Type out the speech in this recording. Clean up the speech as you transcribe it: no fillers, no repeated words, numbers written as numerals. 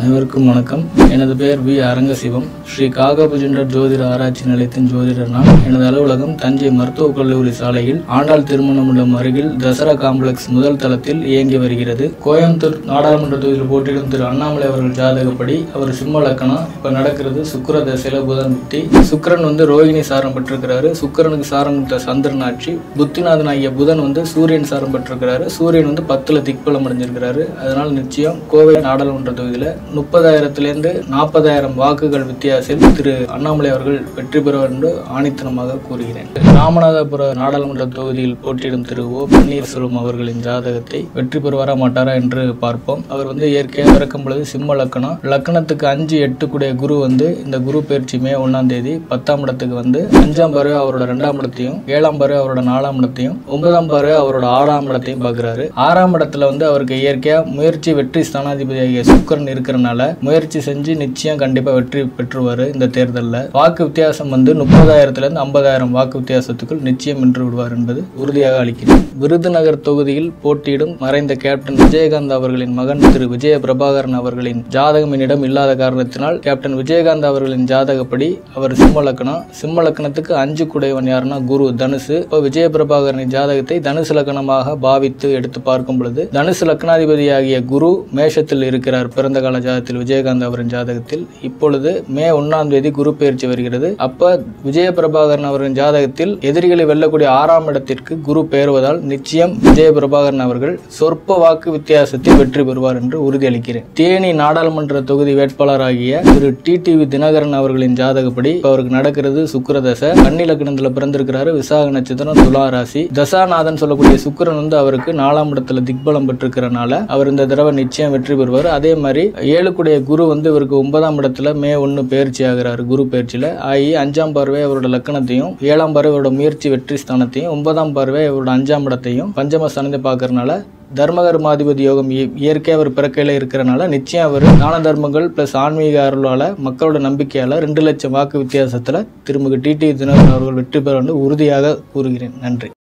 அனைவருக்கும் வணக்கம். எனது பெயர் வி அரங்கசிவம். ஸ்ரீ காகபுஜண்டர் ஜோதிட ஆராய்ச்சி நிலையத்தின் ஜோதிடர் நான். எனது அலுவலகம் தஞ்சை மருத்துவக் கல்லூரி சாலையில் ஆண்டாள் திருமண மண்டபம் அருகில் தசரா காம்ப்ளெக்ஸ் முதல் தளத்தில் இயங்கி வருகிறது. கோயம்புத்தூர் நாடாளுமன்ற தொகுதியில் போட்டியிடும் திரு அண்ணாமலை அவர்கள் ஜாதகப்படி அவர் சிம்ம லக்னம். இப்ப நடக்கிறது சுக்கிர தசையில புதன் புத்தி. சுக்கிரன் ரோகிணி சாரம் பெற்றிருக்கிறாரு. சுக்கிரனுக்கு சாரம் சந்திரன் ஆட்சி. புத்திநாதன் ஆகிய புதன் சூரியன் சாரம் பெற்றிருக்கிறாரு. சூரியன் 10ல் திக்பலம் அடைஞ்சிருக்கிறாரு. அதனால நிச்சயம் கோவை நாடாளுமன்ற தொகுதியில 30,000 40,000 வாக்குகள் வித்தியாசத்தில் திரு அண்ணாமலை அவர்கள் வெற்றி பெறுவார் என்று ஆணித்தனமாக கூறுகிறேன். ராமநாதபுர நாடாளுமன்ற தொகுதியில் போட்டியிடும் திரு ஓ பன்னீர்செல்வம் அவர்களின் ஜாதகத்தை வெற்றி பெறுவாரா மாட்டாரா என்று பார்ப்போம். அவர் இயற்கையாக பிறக்கும் பொழுது சிம்ம லக்னம். லக்னத்துக்கு 5, 8 கூடிய குரு இந்த குரு பயிற்சி மே 1ஆம் தேதி 10ஆம் இடத்துக்கு 5ஆம் பார்வை அவரோட 2ஆம் இடத்தையும் 7ஆம் பார்வை அவரோட 4ஆம் இடத்தையும் 9ஆம் பார்வை அவரோட 6ஆம் இடத்தையும் பார்க்கிறாரு. 6ஆம் இடத்துல அவருக்கு இயற்கையா முயற்சி வெற்றி ஸ்தானாதிபதியாகிய சுக்கிரன் இருக்கிறனால முயற்சி செஞ்சு நிச்சயம் கண்டிப்பா வெற்றி பெற்றுவாரு. இந்த தேர்தலில் வாக்கு வித்தியாசம் 30,000 50,000 வாக்கு வித்தியாசத்துக்குள் நிச்சயம் வென்று விடுவார் என்பது உறுதியாக அளிக்கிறது. விருதுநகர் தொகுதியில் போட்டியிடும் மறைந்த கேப்டன் விஜயகாந்த் அவர்களின் மகன் திரு விஜய பிரபாகரன் அவர்களின் ஜாதகம் என்னிடம் இல்லாத காரணத்தினால் கேப்டன் விஜயகாந்த் அவர்களின் ஜாதகப்படி அவர் சிம்ம லக்னம். சிம்ம லக்னத்துக்கு 5 கூடையவன் யாருன்னா குரு தனுசு. இப்போ விஜய பிரபாகரனின் ஜாதகத்தை தனுசு லக்னமாக பாவித்து எடுத்து பார்க்கும் பொழுது தனுசு லக்னாதிபதியாகிய குரு மேஷத்தில் இருக்கிறார். பிறந்த கால ஜாதகத்தில் விஜயகாந்த் அவரின் ஜாதகத்தில் இப்பொழுது மே 1ஆம் தேதி குரு பயிற்சி வருகிறது. அப்ப விஜய பிரபாகரன் அவரின் ஜாதகத்தில் எதிரிகளை வெல்லக்கூடிய 6ஆம் இடத்திற்கு குரு பெயர்வதால் நிச்சயம் விஜய பிரபாகரன் அவர்கள் சொற்ப வாக்கு வித்தியாசத்தில் வெற்றி பெறுவார் என்று உறுதியளிக்கிறேன். தேனி நாடாளுமன்ற தொகுதி வேட்பாளராகிய திரு டிடிவி தினகரன் அவர்களின் ஜாதகப்படி அவருக்கு நடக்கிறது சுக்கிர தசை. கன்னி லக்னத்தில் பிறந்திருக்கிறாரு. விசாக நட்சத்திரம், துலா ராசி. தசாநாதன் சொல்லக்கூடிய சுக்கிரன் அவருக்கு 4ஆம் இடத்துல திக்பலம் பெற்றிருக்கிறனால அவர் இந்த தடவை நிச்சயம் வெற்றி பெறுவார். அதே மாதிரி 7 கூடிய குரு இவருக்கு 9ஆம் இடத்துல மே 1 பயிற்சி ஆகிறார். குரு பயிற்சியில ஆகி 5ஆம் பார்வை அவரோட லக்னத்தையும் 7ஆம் பார்வை அவரோட முயற்சி வெற்றி ஸ்தானத்தையும் 9ஆம் பார்வை அவரோட 5ஆம் இடத்தையும் பஞ்சம ஸ்தானத்தை பார்க்கறதுனால தர்மகர்மாதிபதி யோகம் இயற்கையாக அவர் பிறக்கையில இருக்கிறனால நிச்சயம் அவர் தான தர்மங்கள் பிளஸ் ஆன்மீக அருளால மக்களோட நம்பிக்கையால 2 லட்சம் வாக்கு வித்தியாசத்துல திரும்ப டிடிவி தினகரன் அவர்கள் வெற்றி பெற உறுதியாக கூறுகிறேன். நன்றி.